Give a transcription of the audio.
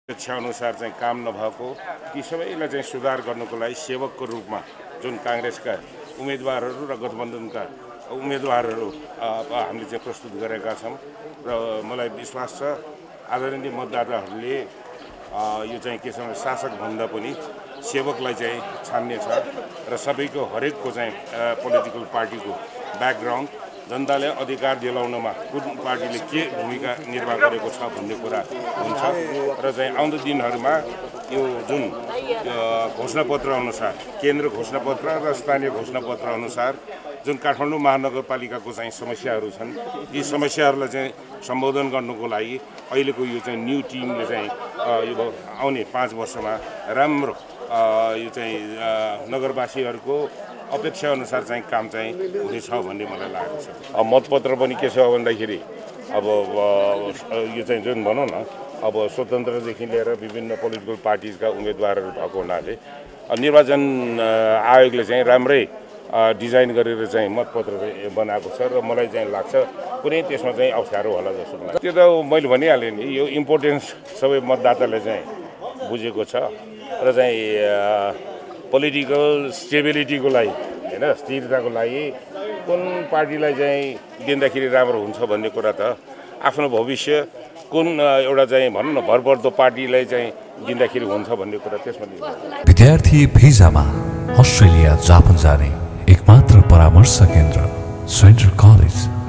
अपेक्षा अनुसार चाहिँ काम नभएको ती सबैलाई चाहिँ सुधार गर्नको लागि सेवकको रूपमा जुन कांग्रेसका उम्मेदवारहरू र गठबन्धनका उम्मेदवारहरू हामीले चाहिँ प्रस्तुत गरेका छौं र मलाई विश्वास छ आदरणीय मतदाताहरूले यो चाहिँ के छ शासक भन्दा पनि सेवकलाई चाहिँ छान्ने छ र सबैको हरेकको चाहिँ पोलिटिकल पार्टीको ब्याकग्राउन्ड जनताले अधिकार दिलाउनमा कुन पार्टीले के भूमिका निर्वाह गरेको छ भन्ने कुरा हुन्छ र चाहिँ आउँदो दिनहरुमा यो जुन घोषणापत्र अनुसार केन्द्र घोषणापत्र र स्थानीय घोषणापत्र अनुसार जुन काठमाडौँ महानगरपालिकाको चाहिँ समस्याहरू छन् यी समस्याहरूलाई चाहिँ सम्बोधन गर्नको लागि अहिलेको यो चाहिँ न्यू टिमले चाहिँ यो आउने 5 वर्षमा राम्रो यो चाहिँ नगरवासीहरूको अपेक्षा अनुसार चाहिँ काम चाहिँ हुनेछ भन्ने मलाई लागेको छ। मतपत्र पनि के छ भन्दाखेरि अब यो चाहिँ जुन भनौँ न अब स्वतन्त्रदेखि लिएर विभिन्न पोलिटिकल पार्टीजका उम्मेदवारहरू भएको हुनाले निर्वाचन आयोगले चाहिँ राम्रै डिजाइन गरेर चाहिँ मतपत्र बनाएको छ र मलाई चाहिँ लाग्छ कुनै त्यसमा चाहिँ अप्ठ्यारो होला जस्तो लाग्छ। त्यो त मैले भनिहालेँ नि यो इम्पोर्टेन्स सबै मतदाताले चाहिँ बुझेको छ र चाहिँ पोलिटिकल स्टेबिलिटीको लागि हैन स्थिरताको लागि कुन पार्टीलाई चाहिँ दिँदाखेरि राम्रो हुन्छ भन्ने कुरा त आफ्नो भविष्य कुन एउटा चाहिँ भनौँ न भरपर्दो पार्टीलाई चाहिँ दिँदाखेरि हुन्छ भन्ने कुरा त्यसमा विद्यार्थी भिजामा अस्ट्रेलिया जापान जाने एकमात्र परामर्श केन्द्र सेन्ट्रल कलेज